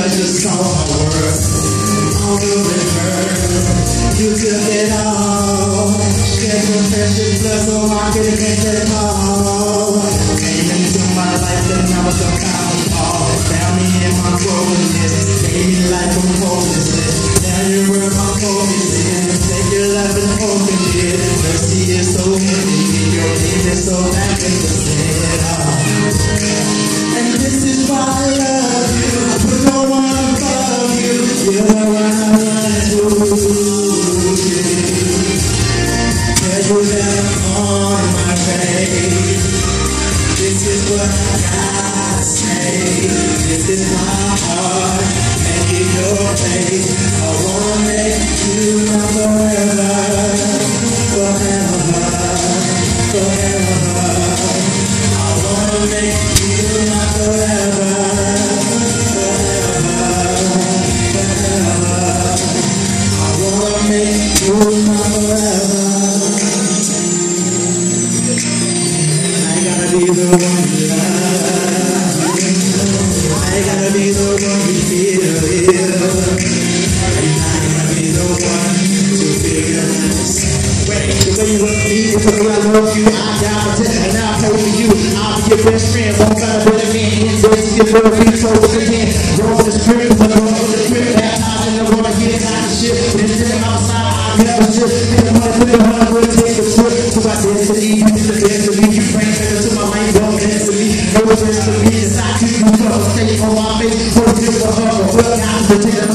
because you saw my world. All the river, you took it all. Shed your precious blood so I could get it all. Came into my life and I was some kind of fall. Found me in my brokenness, gave me life from hopelessness. Now you were my focus. Take your love and open it. Mercy is so empty, your name is so magnificent. And this is why I love you. I put no one above you. You're the one I run to. Treasure them on my face. This is what I gotta say. This is my heart, make it your face. I wanna make you my forever, forever, forever. I wanna make you my forever, forever, forever. I wanna make you my forever. I gotta be the one you love. I gotta be the one you feel. I gotta be the one to figure this. Wait, the way you look at me, it's the way I love you. I got protect and I'll play with you. I'll be your best friend, won't try to put a man in. This is your little feet, so it's again. Roll the spirit, the Lord of the spirit, baptized in the water, get out of shit. Then sitting outside, I never just hit the money, put the money, put it, take the trip to my destiny. It's the best of me, you bring back to my mind, don't dance to me. No the best of me, it's not you, you go. Stay on my face, put it to the harbor, well, I'm the